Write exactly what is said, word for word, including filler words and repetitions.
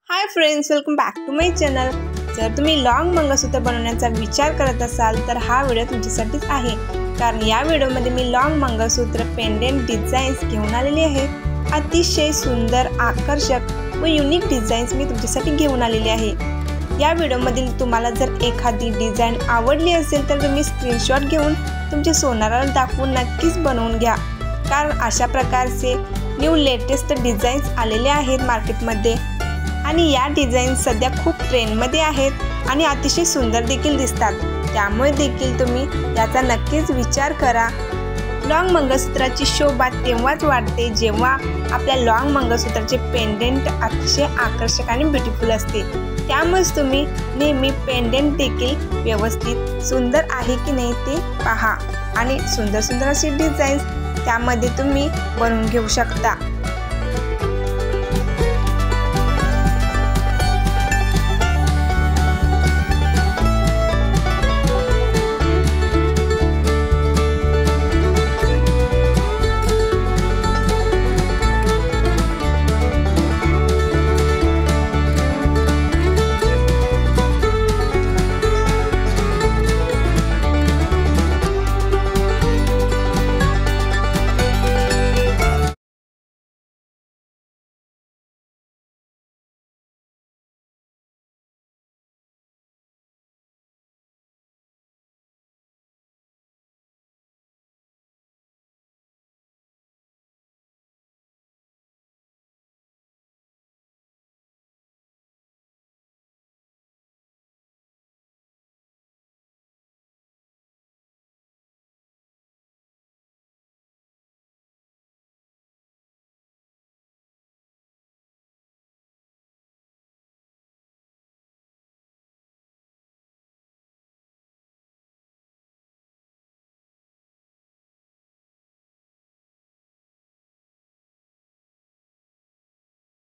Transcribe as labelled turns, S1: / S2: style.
S1: High friends, welcome back to my channel. जर तुम्ही long मंगळसूत्र बनवण्याचा विचार करत असाल तर हा व्हिडिओ तुमच्यासाठीच आहे, कारण या व्हिडिओमध्ये मी लॉन्ग मंगळसूत्र पेंडेंट डिझाईन्स घेऊन आलेली आहे। अतिशय सुंदर, आकर्षक व युनिक डिझाईन्स मी तुमच्यासाठी घेऊन आलेली आहे। या व्हिडिओमधील तुम्हाला जर एखादी डिझाईन आवडली असेल तर तुम्ही स्क्रीनशॉट घेऊन तुमच्या सोनाराला दाखवून नक्कीच बनवून घ्या, कारण अशा प्रकारचे न्यू लेटेस्ट डिझाईन्स आलेले आहेत मार्केटमध्ये आणि या डिझाईन सध्या खूप ट्रेंडमध्ये आहेत आणि अतिशय सुंदर देखील दिसतात। त्यामुळे देखील तुम्ही याचा नक्कीच विचार करा। लॉन्ग मंगळसूत्राची शोभा तेव्हाच वाढते जेव्हा आपल्या लॉन्ग मंगळसूत्राचे पेंडेंट अतिशय आकर्षक आणि ब्युटिफुल असते। त्यामुळेच तुम्ही नेहमी पेंडेंट देखील व्यवस्थित सुंदर आहे की नाही ते पहा आणि सुंदर सुंदर अशी डिझाईन्स त्यामध्ये तुम्ही बनवून घेऊ शकता।